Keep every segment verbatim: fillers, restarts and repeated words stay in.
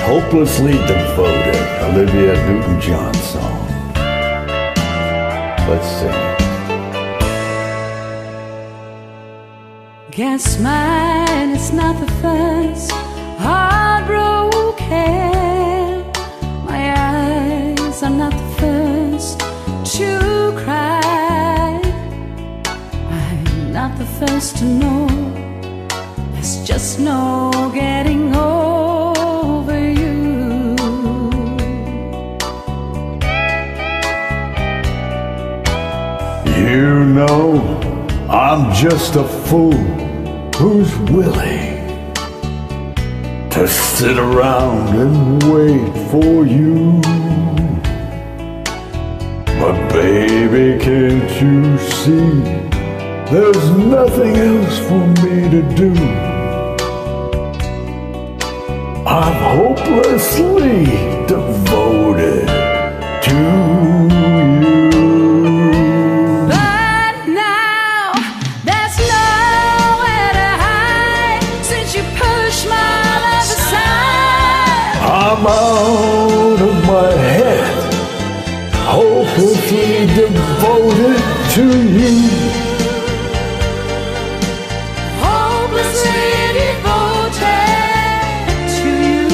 Hopelessly Devoted, Olivia Newton-John song. Let's sing it. Guess mine is not the first heartbroken. My eyes are not the first to cry. I'm not the first to know. There's just no getting over you. You know, I'm just a fool who's willing to sit around and wait for you. But baby, can't you see, there's nothing else for me to do. I'm hopelessly devoted to you. But now there's nowhere to hide since you pushed my love aside. I'm out of my head, hopelessly devoted to you. Hopelessly devoted to you.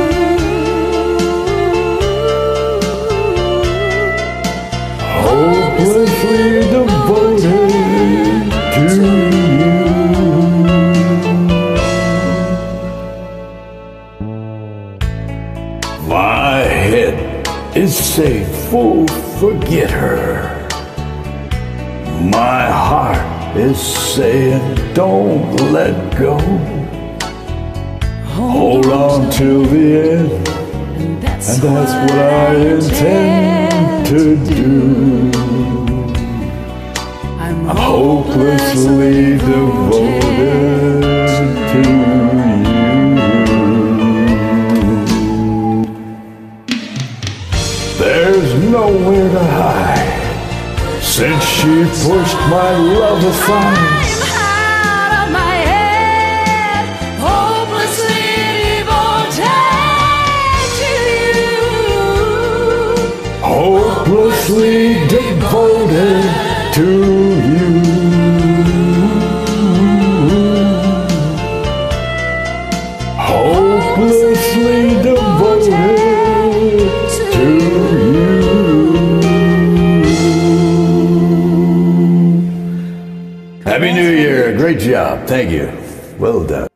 Hopelessly devoted to you. My head is saying, fool, forget her. My heart is saying, don't let go. Hold on till the end, And that's, and that's what I intend to do. I'm I'm hopelessly devoted to you. There's nowhere to hide since she pushed my love aside. I'm out of my head, hopelessly devoted to you. Hopelessly devoted to you. Hopelessly devoted to you. Happy New Year. Great job. Thank you. Well done.